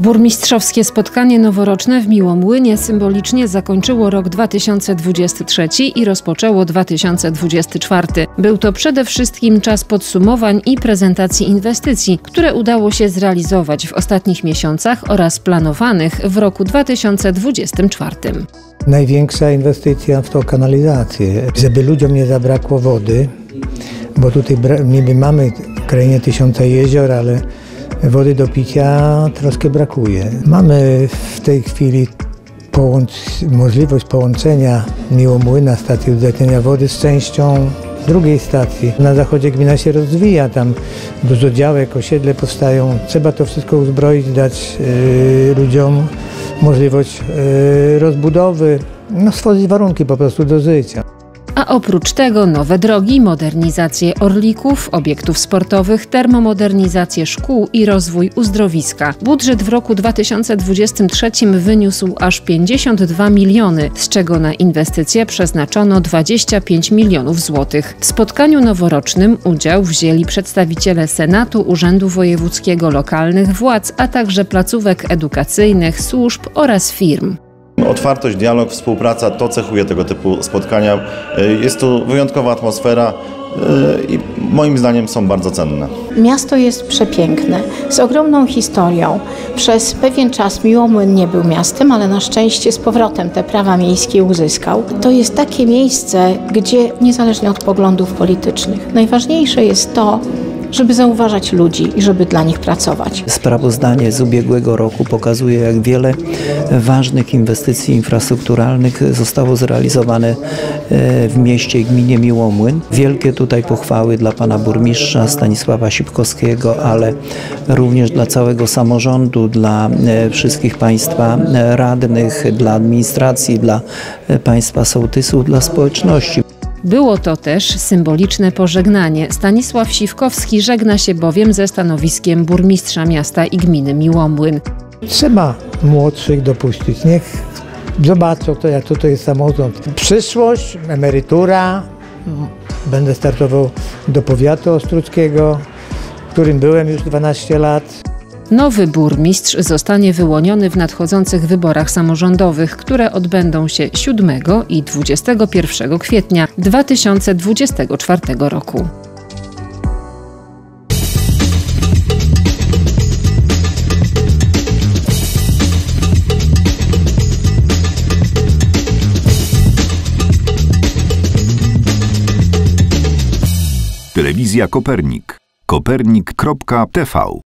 Burmistrzowskie spotkanie noworoczne w Miłomłynie symbolicznie zakończyło rok 2023 i rozpoczęło 2024. Był to przede wszystkim czas podsumowań i prezentacji inwestycji, które udało się zrealizować w ostatnich miesiącach oraz planowanych w roku 2024. Największa inwestycja w to kanalizację, żeby ludziom nie zabrakło wody, bo tutaj niby mamy w krainie tysiące jezior, ale wody do picia troszkę brakuje. Mamy w tej chwili możliwość połączenia Miłomłyna, stacji uzdatniania wody z częścią drugiej stacji. Na zachodzie gmina się rozwija, tam dużo działek, osiedle powstają. Trzeba to wszystko uzbroić, dać ludziom możliwość rozbudowy, stworzyć warunki po prostu do życia. A oprócz tego nowe drogi, modernizację orlików, obiektów sportowych, termomodernizację szkół i rozwój uzdrowiska. Budżet w roku 2023 wyniósł aż 52 miliony, z czego na inwestycje przeznaczono 25 milionów złotych. W spotkaniu noworocznym udział wzięli przedstawiciele Senatu, Urzędu Wojewódzkiego, lokalnych władz, a także placówek edukacyjnych, służb oraz firm. Otwartość, dialog, współpraca to cechuje tego typu spotkania. Jest tu wyjątkowa atmosfera i moim zdaniem są bardzo cenne. Miasto jest przepiękne, z ogromną historią. Przez pewien czas Miłomłyn nie był miastem, ale na szczęście z powrotem te prawa miejskie uzyskał. To jest takie miejsce, gdzie niezależnie od poglądów politycznych, najważniejsze jest to, żeby zauważać ludzi i żeby dla nich pracować. Sprawozdanie z ubiegłego roku pokazuje, jak wiele ważnych inwestycji infrastrukturalnych zostało zrealizowane w mieście i gminie Miłomłyn. Wielkie tutaj pochwały dla pana burmistrza Stanisława Sipkowskiego, ale również dla całego samorządu, dla wszystkich państwa radnych, dla administracji, dla państwa sołtysów, dla społeczności. Było to też symboliczne pożegnanie. Stanisław Siwkowski żegna się bowiem ze stanowiskiem burmistrza miasta i gminy Miłomłyn. Trzeba młodszych dopuścić, niech zobaczą to, jak to jest samorząd. Przyszłość, emerytura, będę startował do powiatu ostródzkiego, w którym byłem już 12 lat. Nowy burmistrz zostanie wyłoniony w nadchodzących wyborach samorządowych, które odbędą się 7 i 21 kwietnia 2024 roku. Telewizja Kopernik. Kopernik.tv